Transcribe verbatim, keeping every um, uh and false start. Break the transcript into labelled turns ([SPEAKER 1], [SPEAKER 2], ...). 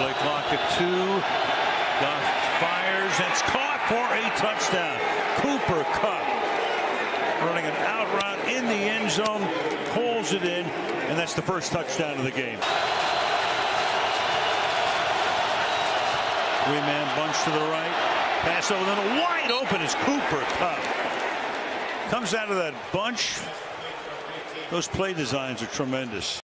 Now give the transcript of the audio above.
[SPEAKER 1] Play clock at two. Goff fires, and it's caught for a touchdown. Cooper Kupp running an out route in the end zone, pulls it in, and that's the first touchdown of the game. Three-man bunch to the right. Pass over, then wide open is Cooper Kupp. Comes out of that bunch. Those play designs are tremendous.